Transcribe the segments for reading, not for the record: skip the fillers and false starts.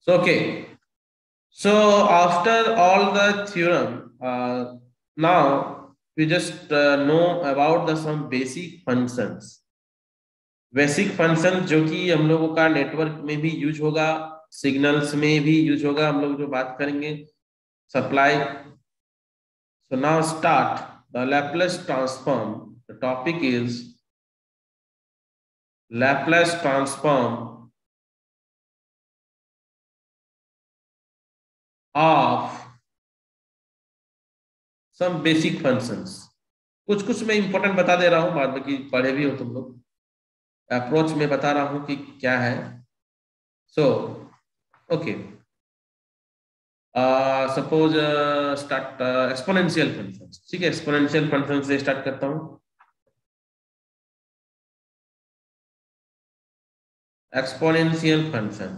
Okay. So after all the theorem, now we just know about the some basic functions. Basic function जो कि हम लोगों का network में भी यूज होगा, सिग्नल्स में भी यूज होगा, हम लोग जो बात करेंगे supply. So now start the Laplace transform. The topic is Laplace transform of some basic functions. कुछ कुछ मैं इंपॉर्टेंट बता दे रहा हूं, बाद में कि पढ़े भी हो तुम लोग. अप्रोच में बता रहा हूं कि क्या है. So okay, suppose start exponential function. ठीक है, एक्सपोनेंशियल फंक्शन से स्टार्ट करता हूं. Exponential function.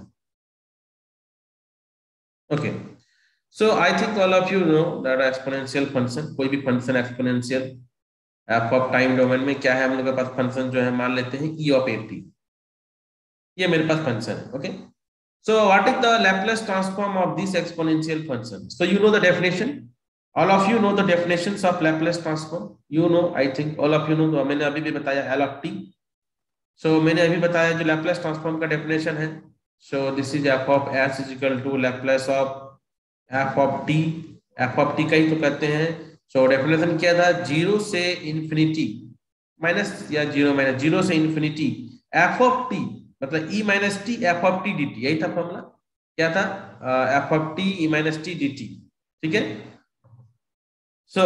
Okay, so I think all of you know that exponential function, कोई भी function exponential F of time domain में क्या है, हम लोग के पास फंक्शन जो है मान लेते हैं ई ऑफ ए टी. ये मेरे पास फंक्शन है. Okay, so what is the Laplace transform of this exponential function? So you know the definition. All of you know the definitions of Laplace transform. You know, I think all of you know. तो मैंने अभी भी बताया L of t. So मैंने अभी बताया जो Laplace transform का definition है. So this is f of s is equal to Laplace of f of t. f of t का ही तो कहते हैं. So definition क्या था? 0 से infinity माइनस या 0 माइनस 0 से infinity f of t मतलब e minus T F of T D T. यही था फॉर्मूला. क्या था? F of T E minus T D T. ठीक है. सो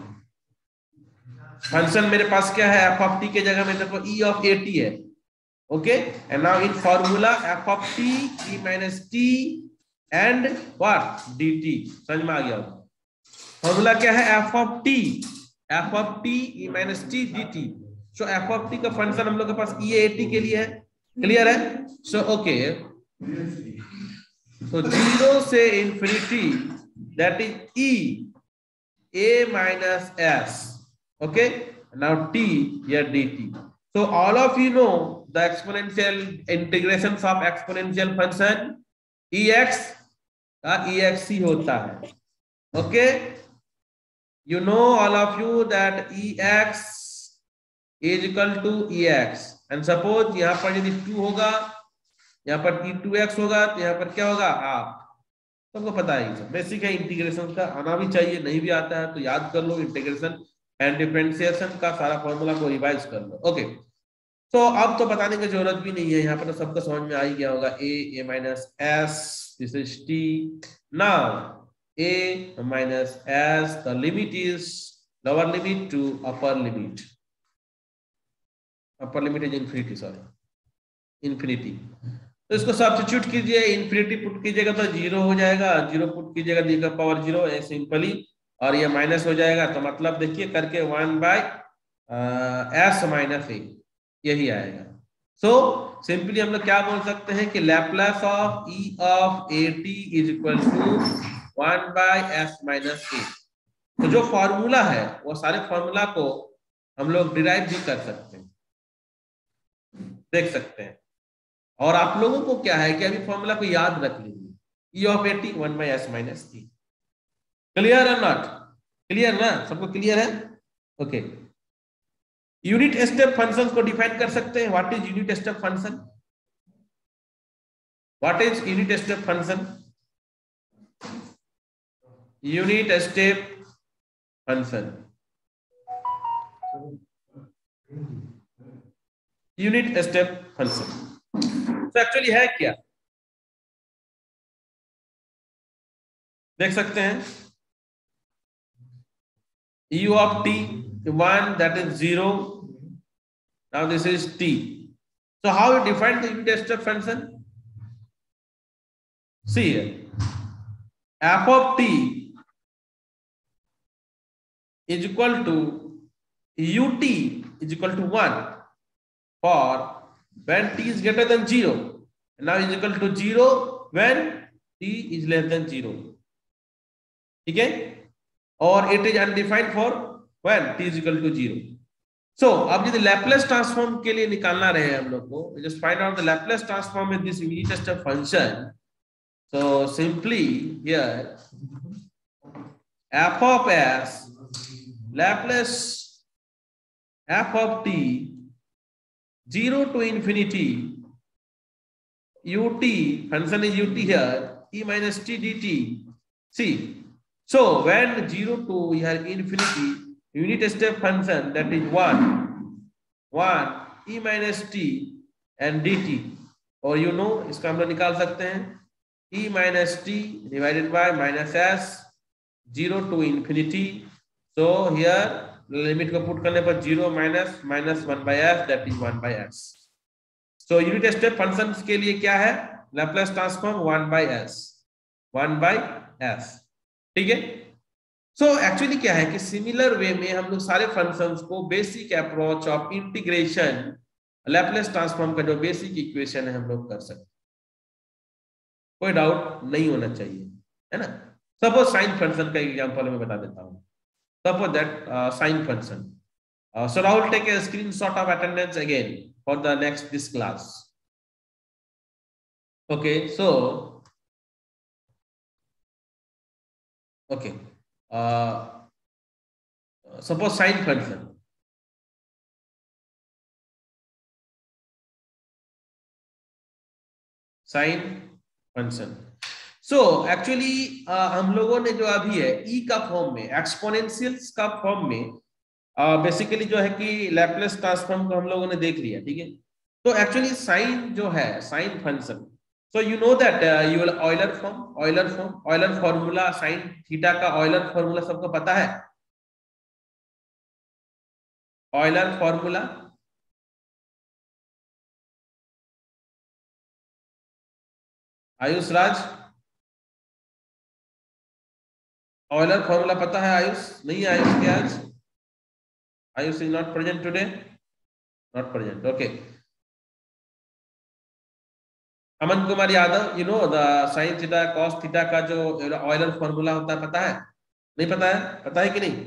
फंक्शन मेरे पास क्या है? एफ ऑफ टी के जगह में देखो ई ऑफ ए टी है. Okay, and now in formula F of T E minus T and what D T. समझ में आ गया? फॉर्मूला क्या है? F of T E minus T D T. So F of T का function हम लोग के पास ई ए टी के लिए है. क्लियर है? सो ओके, तो 0 से infinity that is E A minus S. Okay, now T या D T. So all of you know the exponential integrations of exponential function E X का ई एक्स सी होता है. Okay, you know all of you that E X is equal to E X. And suppose यहाँ पर यदि 2 होगा, यहाँ पर e2x होगा, तो यहाँ पर क्या होगा? हाफ. सबको पता है, बेसिक है इंटीग्रेशन का. आना भी चाहिए, नहीं भी आता है तो याद कर लो. इंटीग्रेशन एंड डिफरेंशिएशन का सारा फॉर्मूला को रिवाइज कर लो. ओके, तो अब तो बताने की जरूरत भी नहीं है, यहाँ पर तो सबको समझ में आ ही गया होगा. A minus S, this is T. Now A minus S, the limit is lower limit to upper limit. Upper limit is infinity, sorry infinity. तो इसको सब्स्टिट्यूट कीजिए, इन्फिनिटी पुट कीजिएगा तो 0 हो जाएगा, 0 पुट कीजिएगा डी का पावर 0 है सिंपली, और ये माइनस हो जाएगा. तो मतलब देखिए करके 1 बाय एस माइनस ए यही आएगा. सो सिंपली हम लोग क्या बोल सकते हैं कि Laplace of E of A T is equal to 1 by S minus A. तो जो फॉर्मूला है वो सारे फॉर्मूला को हम लोग डिराइव भी कर सकते हैं, देख सकते हैं. और आप लोगों को क्या है कि अभी फॉर्मूला को याद रख लीजिए. E of A T 1 by S minus T. Clear है नॉट? क्लियर ना? सबको क्लियर है? ओके, यूनिट स्टेप फंक्शन को डिफाइन कर सकते हैं. What is unit step function? What is unit step function? Unit step function, unit step function तो actually है क्या, देख सकते हैं. u of t 1, that is 0. Now this is t. So how you define the unit step function? See here, f of t is equal to ut is equal to 1 for when t is greater than 0. Now is equal to 0 when t is less than 0. ठीक है, और it is undefined for when t is equal to 0. So अब यदि Laplace transform के लिए निकालना रहे हम लोग को, just find out the Laplace transform with this unit step function. So simply here f of s Laplace f of t 0 to infinity ut, function is ut here, e minus t dt. See, so when 0 to here infinity, unit step function that is 1 e minus t and dt, और you know इसका हम लोग निकाल सकते हैं e minus t divided by minus s 0 to infinity. So here limit को put करने पर 0 minus 1 by s, that is 1 by s. So unit step functions के लिए क्या है? Laplace transform 1 by s. ठीक है. सो एक्चुअली क्या है कि सिमिलर वे में हम लोग सारे फंक्शंस को basic approach of integration Laplace transform का जो बेसिक इक्वेशन है हम लोग कर सकते हैं. कोई डाउट नहीं होना चाहिए, है ना. सपोज साइन फंक्शन का एग्जांपल मैं बता देता हूं. Suppose that sine function. So Rahul, take a screenshot of attendance again for the next this class. Okay, so okay, suppose sine function. Sine function. So actually हम लोगों ने जो अभी है e का फॉर्म में, एक्सपोनेंशियल्स का फॉर्म में बेसिकली जो है कि लैप्लास ट्रांसफॉर्म को हम लोगों ने देख लिया. ठीक है. तो एक्चुअली साइन जो है sine function, so you know that Euler formula sine theta का ऑयलर फॉर्मूला सबको पता है. Euler formula Ayush Raj, Euler formula पता है आयुष? नहीं आयुष के आज Ayush is not present today. Not present. Okay. Aman Kumar Yadav, you know the sin theta cos theta का जो ऑयलर फॉर्मूला होता है, पता है? नहीं पता है? पता है कि नहीं?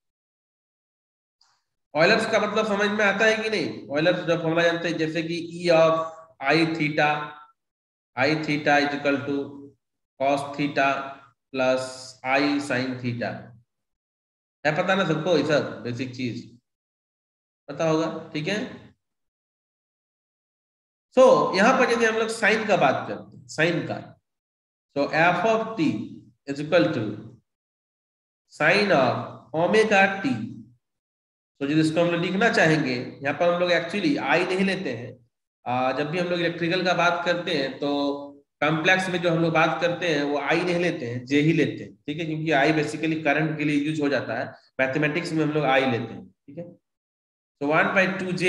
ऑयलर्स का मतलब समझ में आता है कि नहीं? ऑयलर्स जो फॉर्मूला जानते हैं, जैसे कि e of i theta is equal to cos theta plus i sin theta. है पता ना सबको? ये सब बेसिक चीज पता होगा. ठीक है. सो यहां पर यदि हम लोग साइन का बात करते हैं, साइन का, so F of T is equal to sine of omega T. तो जिसको हम लोग लिखना चाहेंगे, यहाँ पर हम लोग एक्चुअली आई नहीं लेते हैं. जब भी हम लोग इलेक्ट्रिकल का बात करते हैं तो कॉम्प्लेक्स में जो हम लोग बात करते हैं वो आई नहीं लेते हैं, जे ही लेते हैं. ठीक है. क्योंकि आई बेसिकली करंट के लिए यूज हो जाता है. मैथमेटिक्स में हम लोग आई लेते हैं. ठीक है. So 1/2j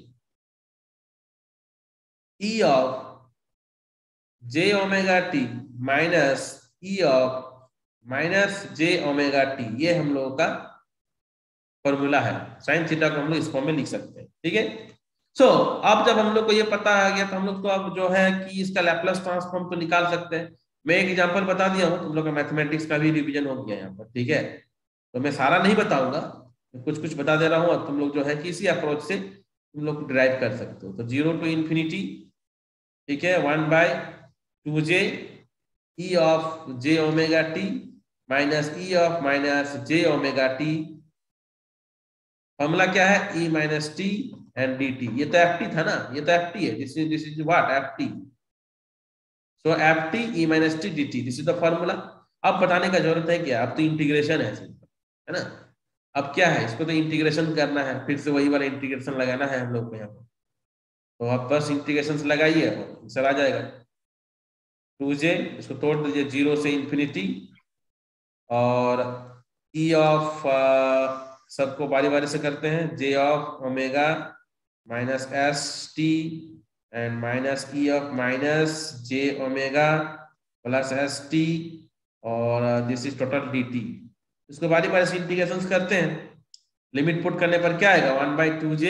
e of j omega t minus e of minus j omega t, ये हम लोगों का फॉर्मूला है. साइन थीटा को हम लोग इस फॉर्म में लिख सकते हैं. ठीक है. सो अब जब हम लोग को ये पता आ गया तो हम लोग तो अब जो है कि इसका लैप्लास ट्रांसफॉर्म तो निकाल सकते हैं. मैं एक एग्जांपल बता दिया हूं, तुम लोग का मैथमेटिक्स का भी रिवीजन हो गया यहाँ पर. ठीक है. तो मैं सारा नहीं बताऊंगा, कुछ कुछ बता दे रहा हूं, और तुम लोग जो है कि इसी अप्रोच से तुम लोग डिराइव कर सकते हो. तो 0 to infinity, ठीक है, 1/2j e of j omega t minus e of minus j omega t. Formula क्या है? e minus t and dt. ये तो ft था ना, ये तो ft है. This is what? ft. So ft e minus t dt, this is the formula. अब बताने का जरूरत है क्या? अब तो इंटीग्रेशन है ना. अब क्या है? इसको तो इंटीग्रेशन करना है, फिर से वही वाला इंटीग्रेशन लगाना है हम लोग को यहाँ पर. तो आप बस इंटीग्रेशन लगाइए, आंसर आ जाएगा 2j. इसको तोड़ दीजिए 0 से इंफिनिटी, और e ऑफ सबको बारी बारी से करते हैं. j of omega minus S T and minus e of minus j omega plus S T, और दिस इज टोटल dt. इसको बारी बारी से इंटीग्रेशन करते हैं. लिमिट पुट करने पर क्या आएगा? 1/2j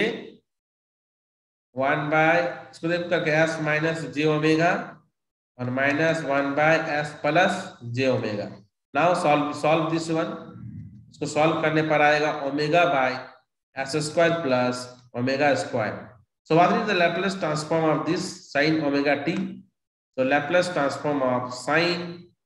1 इसको देख करके s माइनस j ओमेगा और minus 1/s plus j omega. Now solve this one. इसको सॉल्व करने पर आएगा omega by s square plus omega square. So what is the Laplace transform of this sin omega t? So Laplace transform of sin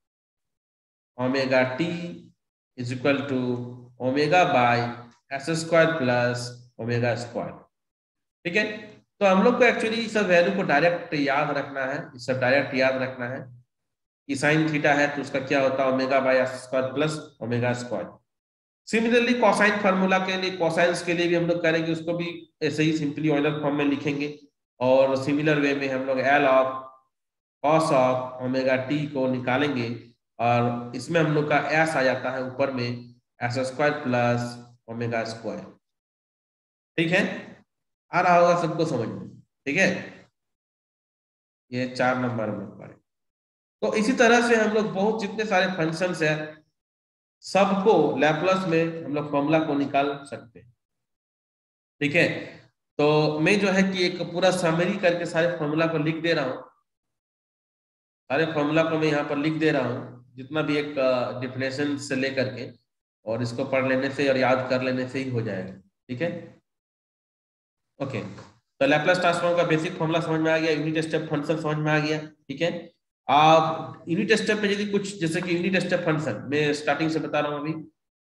omega t is equal to omega by s square plus omega square। ठीक है, तो हम लोग को actually इस सब value को direct याद रखना है, इस सब डायरेक्ट याद रखना है कि साइन थीटा है तो उसका क्या होता है omega by S square plus omega square. Similarly cosine formula के लिए, कोसाइंस के लिए भी हम लोग करेंगे, उसको भी ऐसे ही सिंपली ऑयलर फॉर्म में लिखेंगे और सिमिलर वे में हम लोग L of cos of omega T को निकालेंगे और इसमें हम लोग का एस आ जाता है ऊपर में S square plus omega square. ठीक है, आ रहा होगा सबको समझ में? ठीक है, ये 4 नंबर में पढ़े। तो इसी तरह से हम लोग बहुत जितने सारे फंक्शंस है सबको लैप्लास में हम लोग फॉर्मूला को निकाल सकते हैं। ठीक है, तो मैं जो है कि एक पूरा समरी करके सारे फॉर्मूला को लिख दे रहा हूं, सारे फॉर्मूला को मैं यहाँ पर लिख दे रहा हूँ जितना भी एक डिफिनेशन से लेकर के, और इसको पढ़ लेने से और याद कर लेने से ही हो जाएगा। ठीक है, ओके, तो लैप्लास ट्रांसफॉर्म का बेसिक फॉर्मूला समझ में आ गया, यूनिट स्टेप फंक्शन समझ में आ गया। ठीक है, आप यूनिट स्टेप में यदि कुछ, जैसे कि यूनिट स्टेप फंक्शन मैं स्टार्टिंग से बता रहा हूं अभी,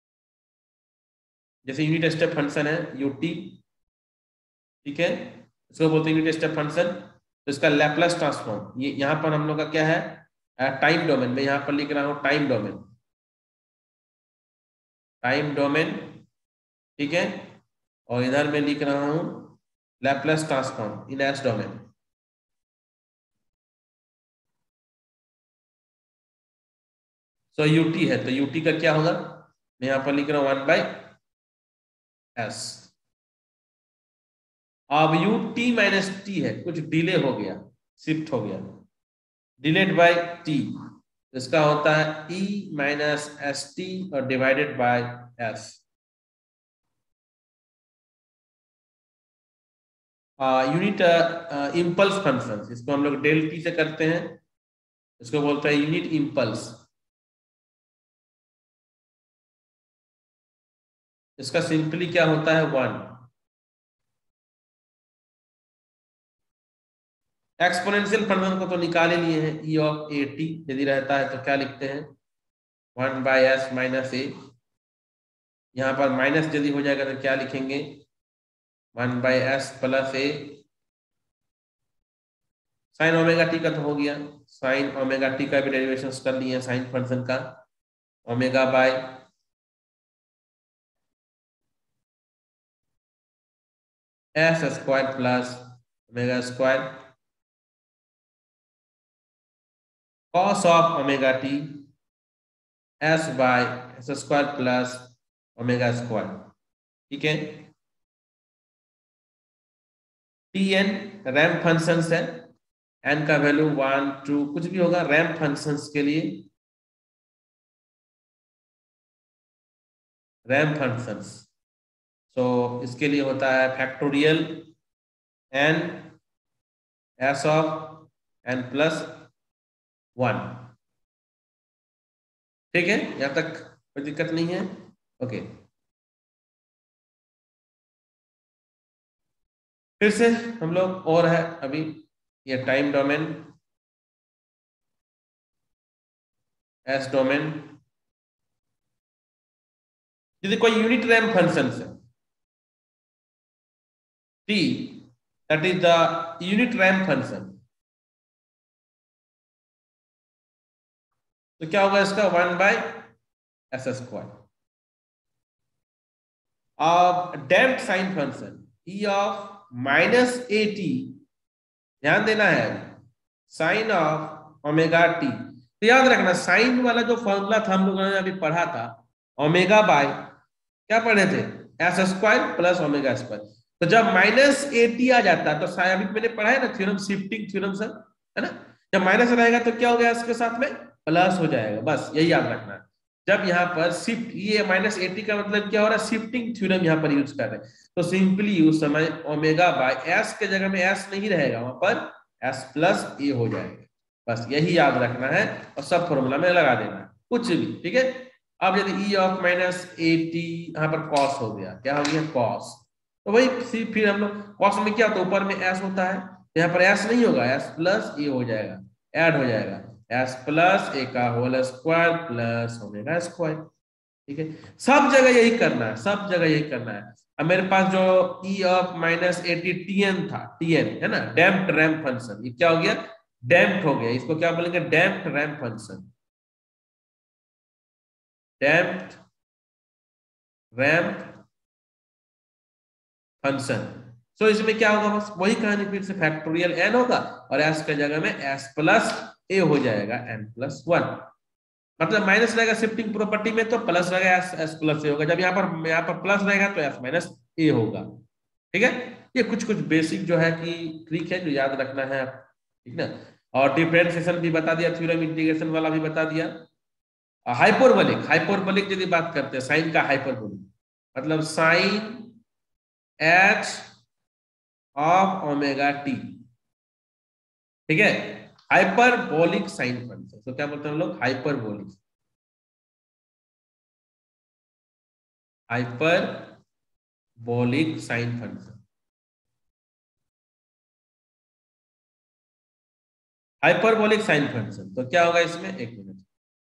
जैसे यूनिट स्टेप फंक्शन है यूटी, ठीक है, इसको बोलते हैं यूनिट स्टेप फंक्शन। तो इसका लैप्लास ट्रांसफॉर्म, ये यहाँ पर हम लोग का क्या है, टाइम डोमेन में यहाँ पर लिख रहा हूँ टाइम डोमेन, टाइम डोमेन। ठीक है, और इधर में लिख रहा हूँ Laplace transform in S domain. So U T है तो यूटी का क्या होगा, मैं यहाँ पर लिख रहा हूँ 1/s। अब यू टी माइनस टी है, कुछ डिले हो गया, शिफ्ट हो गया, डिलेड बाय टी, इसका होता है e माइनस एस टी और divided by s। Unit impulse function, इसको हम लोग डेल टी से करते हैं, इसको बोलते हैं यूनिट इम्पल्स। इसका सिंपली क्या होता है 1। एक्सपोनेंशियल फंक्शन को तो निकाल ही लिए हैं, e ऑफ ए टी यदि रहता है तो क्या लिखते हैं 1/s माइनस ए, यहाँ पर माइनस यदि हो जाएगा तो क्या लिखेंगे 1/s plus A, sine omega T का तो हो गया, साइन ओमेगा टी का भी डेरिवेशन कर लिए साइन फंक्शन का, omega by S square plus omega square, cos of omega T S by S square plus omega square. ठीक है, टी एन रैंप फंक्शंस है, एन का वैल्यू 1 2 कुछ भी होगा रैंप फंक्शंस के लिए, रैंप फंक्शंस। सो इसके लिए होता है factorial N S of N plus 1। ठीक है, यहां तक कोई दिक्कत नहीं है? ओके, फिर से हम लोग और है अभी ये टाइम डोमेन, एस डोमेन, यदि कोई यूनिट रैंप फंक्शन है T, that is the unit ramp function, तो क्या होगा इसका 1/s स्क्वायर। अब damped sine function e of minus A T, ध्यान देना है, साइन ऑफ ओमेगा टी, तो याद रखना साइन वाला जो फॉर्मूला था हम लोगों ने अभी पढ़ा था ओमेगा बाय क्या पढ़े थे S square plus omega square, तो जब माइनस ए टी आ जाता है तो अभी मैंने पढ़ा है ना थ्योरम, शिफ्टिंग थ्योरम सर, है ना, जब माइनस रहेगा तो क्या हो गया इसके साथ में प्लस हो जाएगा, बस यही याद रखना है। जब यहाँ पर शिफ्ट, ये माइनस ए टी का मतलब क्या हो रहा है, शिफ्टिंग थ्योरम यहाँ पर यूज कर रहे हैं, तो सिंपली उस समय ओमेगा बाय एस के जगह में एस नहीं रहेगा, वहां पर एस प्लस ए हो जाएगा, बस यही याद रखना है और सब फॉर्मूला में लगा देना है कुछ भी। ठीक है, अब यदि e of minus A T यहाँ पर कॉस हो गया, क्या हो गया कॉस, तो वही फिर हम लोग कॉस में क्या होता है ऊपर में एस होता है, यहाँ पर एस नहीं होगा, एस प्लस ए हो जाएगा, ऐड हो जाएगा एस प्लस ए का whole square plus omega square. ठीक है, सब जगह यही करना है, सब जगह यही करना है। अब मेरे पास जो E of minus AT TN था, टीएन है ना, डैम्प्ड रैंप फंक्शन, ये क्या हो गया, डैम्प्ड हो गया। इसको क्या बोलेंगे, damped ramp function, damped ramp function. So इसमें क्या होगा, बस वही कहानी फिर से, फैक्टोरियल एन होगा और एस के जगह में एस प्लस ए हो जाएगा, एन प्लस वन। मतलब माइनस रहेगा शिफ्टिंग प्रॉपर्टी में तो प्लस रहेगा, एस एस प्लस ए होगा। जब यहाँ पर प्लस रहेगा तो एस माइनस ए होगा। ठीक है, ये कुछ कुछ बेसिक जो है कि ट्रिक है जो याद रखना है, ठीक ना। और डिफरेंशिएशन भी बता दिया, थ्योरम इंटीग्रेशन वाला भी बता दिया। हाइपरबोलिक, हाइपरबोलिक यदि बात करते हैं साइन का, हाइपरबोलिक मतलब sine H of omega T. ठीक है, हाइपरबोलिक साइन फंक्शन, तो क्या बोलते हैं हम लोग, hyperbolic, hyperbolic sine function, hyperbolic sine function. तो क्या होगा इसमें, एक मिनट,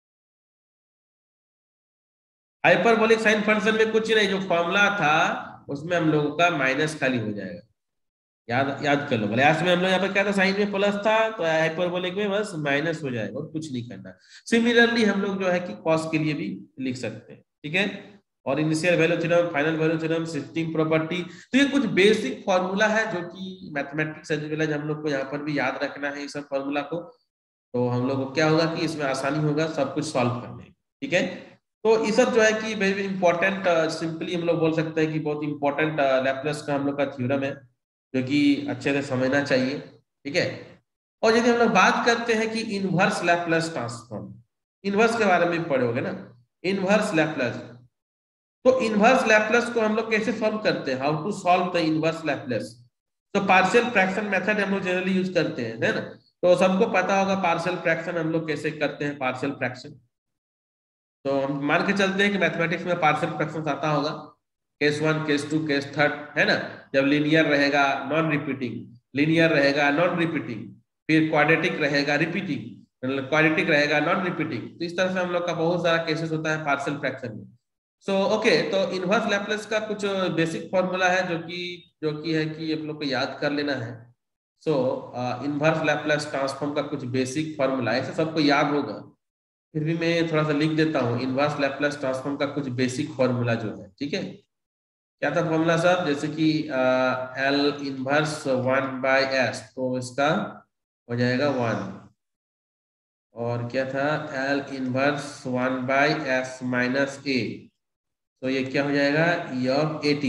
हाइपरबोलिक साइन फंक्शन में कुछ नहीं, जो फॉर्मूला था उसमें हम लोगों का माइनस खाली हो जाएगा। याद याद कर लो, क्लास में हम लोग यहाँ पे क्या था, साइन में प्लस था तो हाइपरबोलिक में बस माइनस हो जाएगा और कुछ नहीं करना। सिमिलरली हम लोग जो है कि कॉस के लिए भी लिख सकते हैं। ठीक है, और initial value theorem, final value theorem, shifting property, तो ये कुछ बेसिक फॉर्मूला है जो कि मैथमेटिक्स एज वेल एज हम लोग को यहाँ पर भी याद रखना है, इस सब फॉर्मूला को। तो हम लोग को क्या होगा कि इसमें आसानी होगा सब कुछ सॉल्व करने। ठीक है, तो ये सब जो है कि वेरी इंपॉर्टेंट, सिंपली हम लोग बोल सकते हैं कि बहुत इंपॉर्टेंट लैपलेस का हम लोग का थ्योरम है, जो कि अच्छे से समझना चाहिए। ठीक है, और यदि हम लोग बात करते हैं कि इनवर्स लैपलेस ट्रांसफॉर्म, इनवर्स के बारे में भी पढ़े होगे ना, इनवर्स लैपलेस। तो इनवर्स लैपलेस को हम लोग कैसे सॉल्व करते हैं, how to solve the inverse Laplace. तो पार्शियल फ्रैक्शन मेथड हम लोग जनरली यूज करते हैं, है ना। तो सबको पता होगा पार्शियल फ्रैक्शन हम लोग कैसे करते हैं, पार्शियल फ्रैक्शन। तो हम मान के चलते हैं कि मैथमेटिक्स में पार्शियल फ्रैक्शन आता होगा, case one, case two, case third, है ना। जब लीनियर रहेगा नॉन रिपीटिंग, लीनियर रहेगा नॉन रिपीटिंग, फिर क्वाड्रेटिक रहेगा रिपीटिंग, मतलब क्वाड्रेटिक रहेगा नॉन रिपीटिंग। तो इस तरह से हम लोग का बहुत सारा केसेस होता है पार्शियल फ्रैक्शन में। सो ओके, तो इनवर्स लैपलेस का कुछ बेसिक फॉर्मूला है जो कि है कि आप लोग को याद कर लेना है। सो इनवर्स लैपलेस ट्रांसफॉर्म का कुछ बेसिक फॉर्मूला, ऐसे सबको याद होगा, फिर भी मैं थोड़ा सा लिख देता हूँ। इनवर्स लैपलेस ट्रांसफॉर्म का कुछ बेसिक फॉर्मूला जो है, ठीक है, क्या था फॉर्मूला साहब, जैसे कि L inverse one by S, तो इसका हो जाएगा वन। और क्या था, L inverse one by S minus A, तो ये क्या हो जाएगा, E of A T.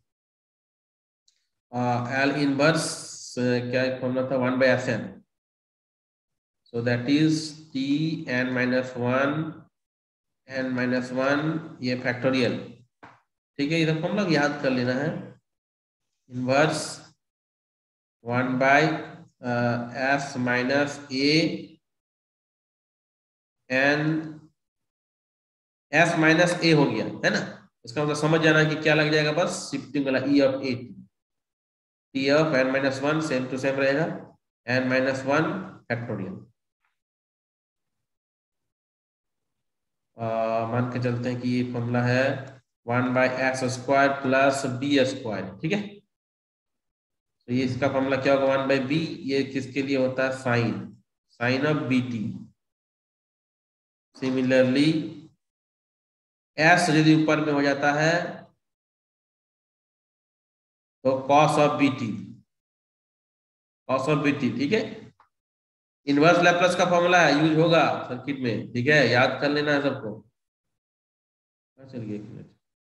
L inverse क्या फॉर्मूला था, one by S N, so that is t n minus one, n minus वन, ये फैक्टोरियल। ठीक है, इधर हम लोग याद कर लेना है, inverse one by S minus A N, S minus A हो गया, है ना। इसका मतलब समझ जाना कि क्या लग जाएगा, बस शिफ्टिंग वाला E of A T, T of N minus one same to same रहेगा, एन माइनस वन फैक्टोरियल। मान के चलते हैं कि ये फॉर्मूला है one by X square plus B square. ठीक है, तो ये इसका फॉर्मूला क्या होगा, वन बाई बी, ये किसके लिए होता है, sine, sine of B T. Similarly S यदि ऊपर में हो जाता है तो cos of B T, cos of B T. ठीक है, इनवर्स लैपलेस का फॉर्मूला है, यूज होगा सर्किट में। ठीक है, याद कर लेना है सबको। चलिए एक मिनट,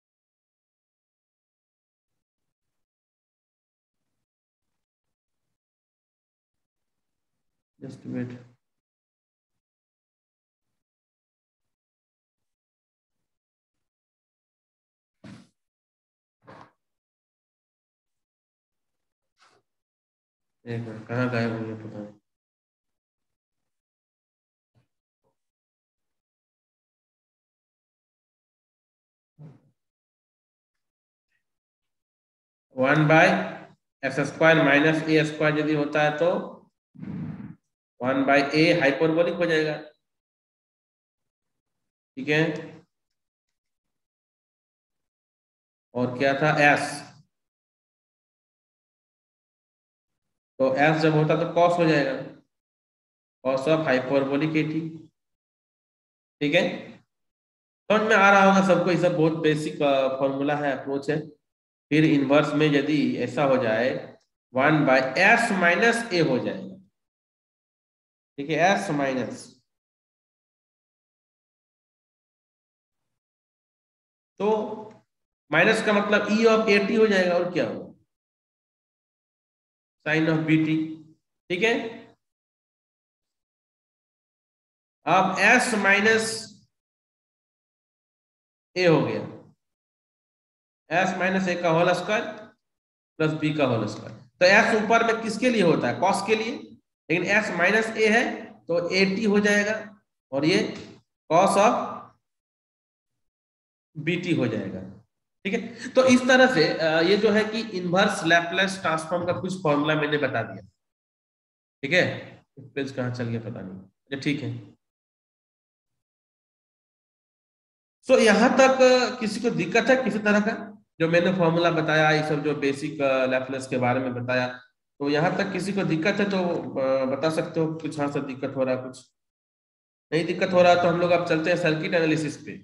जस्ट वेट। एक मिनट, कहाँ गायब हो गया पता नहीं। One by X square minus A square यदि होता है तो 1/a हाइपरबोलिक हो जाएगा, ठीक है। और क्या था, s, तो s जब होता तो cos हो जाएगा, cos ऑफ हाइपरबोलिक 80, ठीक है। समझ में आ रहा होगा सबको, ये सब बहुत बेसिक फॉर्मूला है, अप्रोच है। फिर इनवर्स में यदि ऐसा हो जाए 1/s माइनस a हो जाएगा, ठीक है, s माइनस, तो माइनस का मतलब e ऑफ 80 हो जाएगा, और क्या होगा, साइन ऑफ bt, ठीक है। अब s माइनस a हो गया, s माइनस a का होल स्क्वायर प्लस b का होल स्क्वायर। तो s ऊपर में किसके लिए होता है, cos के लिए, लेकिन s माइनस a है तो 80 हो जाएगा, और ये cos ऑफ bt हो जाएगा, ठीक है। तो इस तरह से ये जो है कि इनवर्स लैपलेस ट्रांसफॉर्म का कुछ फॉर्मूला मैंने बता दिया, ठीक है। पेज कहाँ चल गया पता नहीं, ये ठीक है। सो यहां तक किसी को दिक्कत है किसी तरह का, जो मैंने फॉर्मूला बताया, ये सब जो बेसिक लैपलेस के बारे में बताया, तो यहां तक किसी को दिक्कत है तो बता सकते हो, कुछ हाँ से दिक्कत हो रहा है, कुछ नहीं दिक्कत हो रहा है, तो हम लोग अब चलते हैं सर्किट एनालिसिस पे,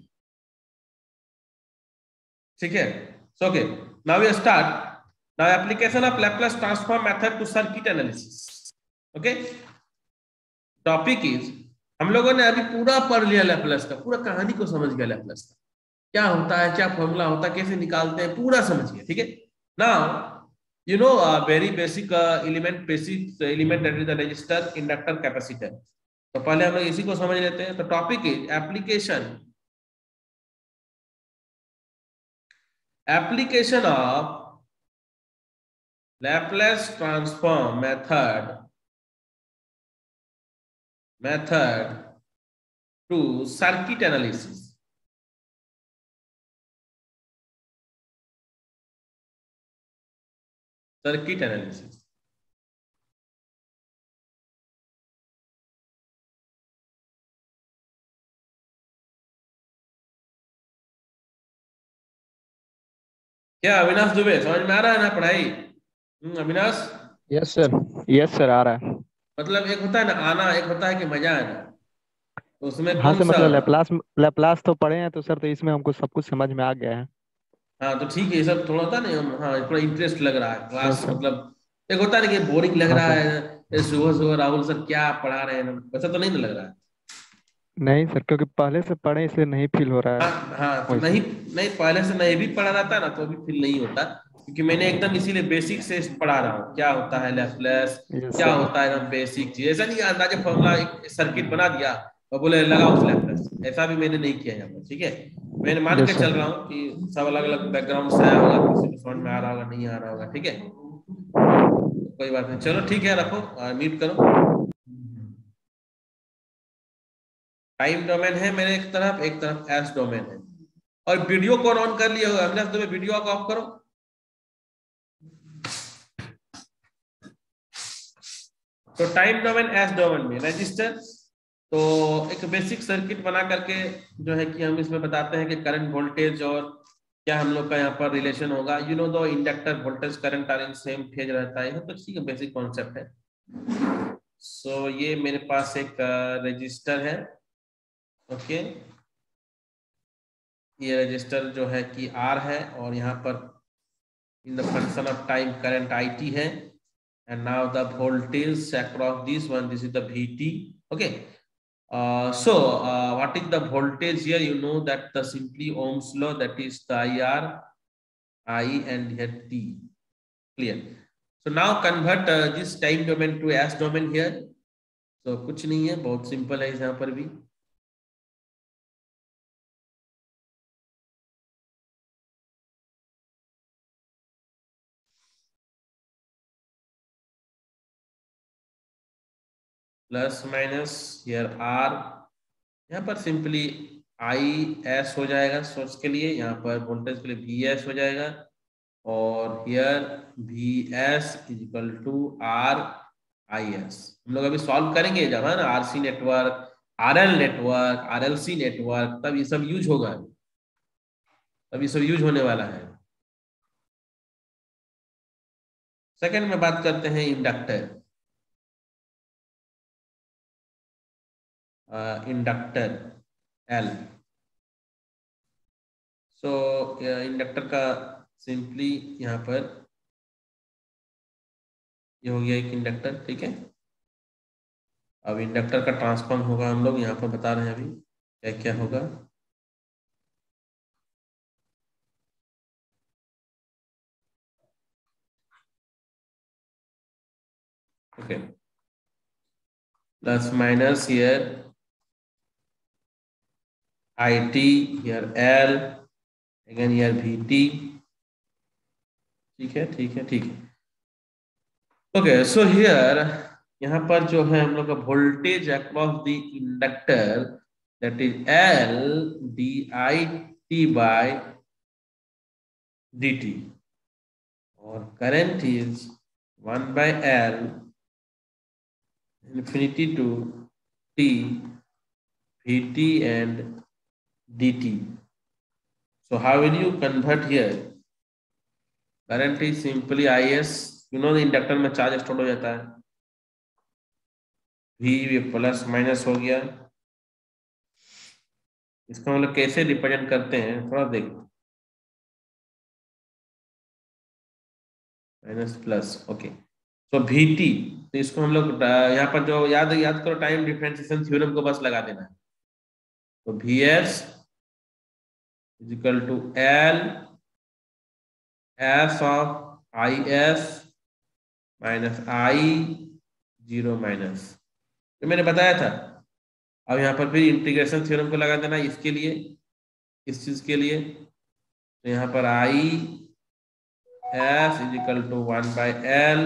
ठीक है। So okay, now we start, now application of Laplace transform method to circuit analysis. Okay, topic is, हम लोगों ने अभी पूरा पढ़ लिया लैपलेस का, पूरा कहानी को समझ गया लैपलेस का, क्या होता है, क्या फॉर्मूला होता है, कैसे निकालते हैं, पूरा समझ गया, ठीक है। Now you know very basic basic element that is the resistor, inductor, capacitor, तो पहले हम लोग इसी को समझ लेते हैं। तो topic is application of Laplace transform method to circuit analysis. Circuit analysis, क्या अविनाश दुबे समझ में आ रहा है ना पढ़ाई? Avinash, yes sir, yes sir, आ रहा है। मतलब एक होता है ना आना, एक होता है कि मजा आना, तो उसमें हाँ कौन सर, सा? मतलब लैपलास लैपलास तो पढ़े हैं तो सर, तो इसमें हमको सब कुछ समझ में आ गया है। हाँ तो ठीक है, ये सब थोड़ा होता नहीं, हाँ थोड़ा इंटरेस्ट लग रहा है यस क्लास, सर। मतलब एक होता है ना कि बोरिंग लग हाँ रहा सर। है, ये सुबह सुबह राहुल सर क्या पढ़ा रहे हैं, वैसा तो नहीं ना लग रहा है। नहीं सर, क्योंकि पहले से पढ़े इसलिए नहीं फील हो रहा है हाँ हाँ, तो वैसे। नहीं, नहीं पहले से नहीं भी पढ़ा रहता ना तो अभी फील नहीं होता, क्योंकि मैंने एकदम इसीलिए बेसिक से पढ़ा रहा हूँ, क्या होता है लैपलेस, यस क्या सर। होता है एकदम बेसिक चीज, ऐसा नहीं अंदाजा फॉर्मूला एक सर्किट बना दिया और बोले लगा उस लैपलेस, ऐसा भी मैंने नहीं किया यहाँ पर, ठीक है। मैंने मान के यस चल सर। रहा हूँ कि सब अलग अलग बैकग्राउंड से आया होगा, किसी को समझ में आ रहा होगा, नहीं आ रहा होगा, ठीक है, कोई बात नहीं, चलो ठीक है, रखो और मीट करो। टाइम डोमेन है मेरे एक तरफ एस डोमेन है, और वीडियो को ऑन कर लिया होगा, अगले हफ्ते में वीडियो को ऑफ करो। तो टाइम डोमेन एस डोमेन में रजिस्टर, तो एक बेसिक सर्किट बना करके जो है कि हम इसमें बताते हैं कि करंट वोल्टेज और क्या हम लोग का यहाँ पर रिलेशन होगा, यू नो दो inductor voltage current are in same phase रहता है, तो ठीक है, बेसिक कॉन्सेप्ट है। सो ये मेरे पास एक रजिस्टर है, ओके, ये रजिस्टर जो है कि R है, और यहाँ पर in the function of time current IT है, and now the voltage across this one, this is the VT, okay. What is the voltage here? You know that the simply Ohm's law, that is the IR, I, and here T, clear. So now convert this time domain to S domain here. So कुछ नहीं है, बहुत simple है यहाँ पर भी। Plus minus here R, यहाँ पर सिंपली IS हो जाएगा सोर्स के लिए, यहाँ पर वोल्टेज के लिए VS हो जाएगा, और here VS is equal to R IS। हम लोग अभी सॉल्व करेंगे जब है ना RC network, RL network, RLC network, तब ये सब यूज होगा, तब ये सब यूज होने वाला है। सेकंड में बात करते हैं inductor. Inductor L। So inductor का सिंपली यहाँ पर ये हो गया एक इंडक्टर, ठीक है। अब इंडक्टर का ट्रांसफॉर्म होगा, हम लोग यहाँ पर बता रहे हैं अभी क्या क्या होगा। Okay, plus minus here IT, here L, again here VT, ठीक है ठीक है ठीक है। ओके, सो हियर यहाँ पर जो है हम लोग का voltage across the inductor that is L DIT by DT, और current is 1 by L infinity to T VT and DT. So how will you convert here? Current is simply IS, you know the inductor में charge store हो जाता है, V plus minus हो गया। इसको हम लोग कैसे रिप्रेजेंट करते हैं थोड़ा देखो, माइनस प्लस, ओके। तो VT, तो इसको हम लोग यहाँ पर जो याद याद करो, टाइम डिफरेंशिएशन थ्योरम को बस लगा देना है। तो VS is equal to L S of IS minus I 0 minus, तो मैंने बताया था। अब यहाँ पर फिर इंटीग्रेशन थ्योरम को लगा देना इसके लिए, इस चीज के लिए। तो यहाँ पर I S is equal to 1 by L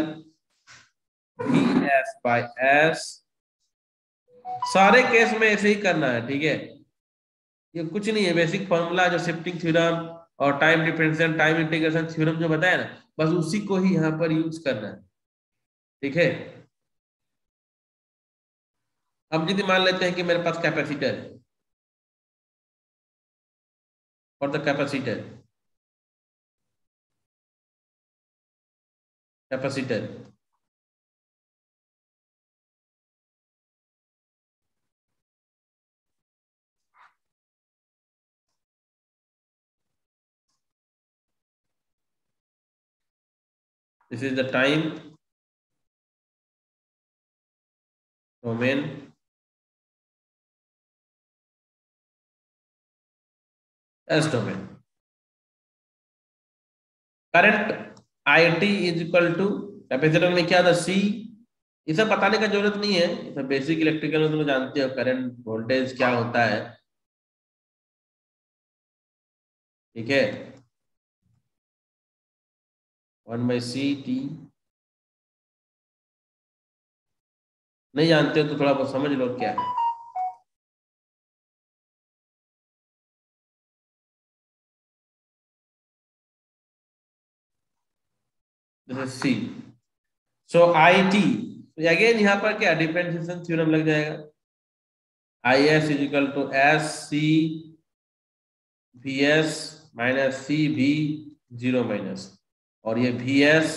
VS by S। सारे केस में ऐसे ही करना है, ठीक है। ये कुछ नहीं है, बेसिक फॉर्मूला जो शिफ्टिंग थ्योरम और time differential time integration theorem जो बताया ना, बस उसी को ही यहाँ पर यूज करना है, ठीक है। अब यदि मान लेते हैं कि मेरे पास कैपेसिटर है, और the capacitor this is the time domain S domain। Current IT is equal to capacitor में क्या था C। ये सब बताने का जरूरत नहीं है, ये सब बेसिक इलेक्ट्रिकल में तुम जानते हो करंट वोल्टेज क्या होता है, ठीक है। 1 by CT, नहीं जानते हो तो थोड़ा बहुत समझ लो क्या है। C, सो IT, अगेन यहाँ पर क्या डिफरेंशिएशन थ्योरम लग जाएगा। IS is equal to SC VS minus CV 0 minus, और ये VS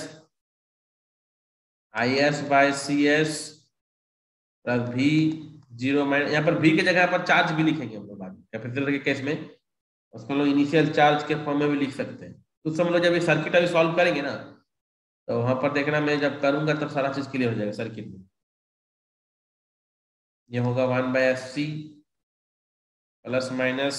IS by CS plus V 0 minus. यहाँ पर V की जगह पर चार्ज भी लिखेंगे हम लोग बाद में, कैपेसिटर के केस में उसको लोग इनिशियल चार्ज के फॉर्म में भी लिख सकते हैं। तो सब लोग जब ये सर्किट अभी सॉल्व करेंगे ना, तो वहां पर देखना, मैं जब करूंगा तब सारा चीज क्लियर हो जाएगा सर्किट में। ये होगा 1 by SC plus minus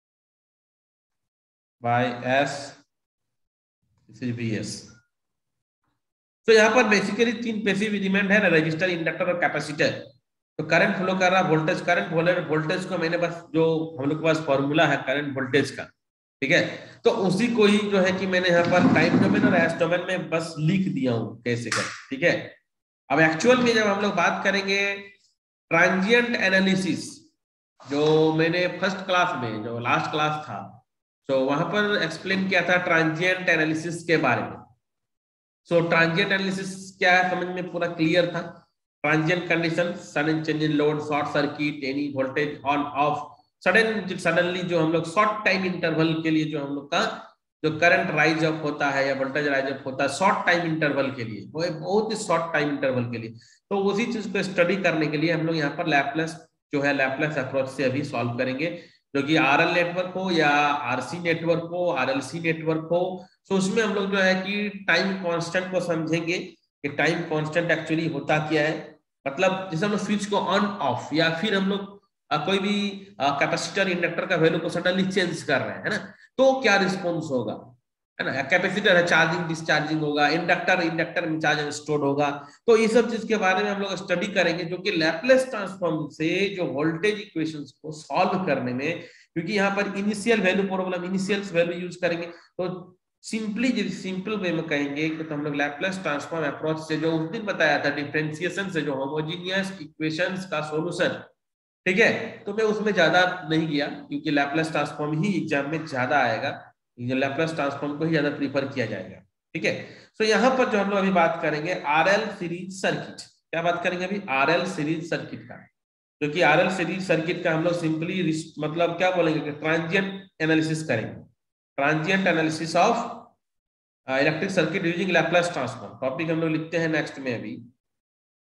by S, this is VS। तो यहाँ पर बेसिकली 3 पैसिव एलिमेंट है ना, रजिस्टर, इंडक्टर और कैपेसिटर। तो करंट फ्लो कर रहा, वोल्टेज, करंट वोल्टेज को मैंने बस, जो हम लोग के पास फॉर्मूला है करंट वोल्टेज का, ठीक है, तो उसी को ही जो है कि मैंने यहाँ पर टाइम डोमेन और एस डोमेन में बस लिख दिया हूँ कैसे कर, ठीक है। अब एक्चुअल में जब हम लोग बात करेंगे ट्रांजिएंट एनालिसिस, जो मैंने फर्स्ट क्लास में, जो लास्ट क्लास था, तो वहां पर एक्सप्लेन किया था ट्रांजिएंट एनालिसिस के बारे में। सो ट्रांजिएंट एनालिसिस क्या है समझ में पूरा क्लियर था। Transient condition, sudden change in load, short circuit, any voltage on off, suddenly जो हम लोग शॉर्ट टाइम इंटरवल के लिए जो हम लोग का जो करंट राइज अप होता है या वोल्टेज राइज अप होता है शॉर्ट टाइम इंटरवल के लिए, वो बहुत ही शॉर्ट टाइम इंटरवल के लिए, तो उसी चीज को स्टडी करने के लिए हम लोग यहाँ पर लैपलेस जो है लैपलेस अप्रोच से अभी सॉल्व करेंगे, जो कि आरएल नेटवर्क हो या आरसी नेटवर्क हो, आरएलसी नेटवर्क हो। तो उसमें हम लोग जो है कि टाइम कांस्टेंट को समझेंगे कि टाइम कांस्टेंट एक्चुअली होता क्या है। मतलब जैसे हम लोग स्विच को ऑन ऑफ या फिर हम लोग कोई भी कैपेसिटर इंडक्टर का वैल्यू को सडनली चेंज कर रहे हैं, है ना, तो क्या रिस्पॉन्स होगा, है ना। कैपेसिटर है, चार्जिंग डिस्चार्जिंग होगा, इंडक्टर में चार्ज एंड स्टोर होगा। तो ये सब चीज के बारे में हम लोग स्टडी करेंगे, जो कि लैपलेस ट्रांसफॉर्म से जो वोल्टेज इक्वेशंस को सॉल्व करने में, क्योंकि यहाँ पर initial value problem, initial value use करेंगे, तो सिंपल वे में कहेंगे कि तो हम लोग लैपलेस ट्रांसफॉर्म अप्रोच से जो उस दिन बताया था डिफरेंशिएशन से जो होमोजेनियस इक्वेशंस का सॉल्यूशन, ठीक है, तो मैं उसमें ज्यादा नहीं गया क्योंकि लैपलेस ट्रांसफॉर्म ही एग्जाम में ज्यादा आएगा, लैपलेस ट्रांसफॉर्म को ही ज्यादा प्रीफर किया जाएगा, ठीक है। तो यहाँ पर जो हम लोग अभी बात करेंगे आरएल सीरीज सर्किट, क्या बात करेंगे अभी, आरएल सीरीज सर्किट का, जो कि आरएल सीरीज सर्किट का हम लोग सिंपली मतलब क्या बोलेंगे कि ट्रांजिएंट एनालिसिस करेंगे, transient analysis of electric circuit using Laplace transform, topic हम लोग लिखते हैं नेक्स्ट में अभी।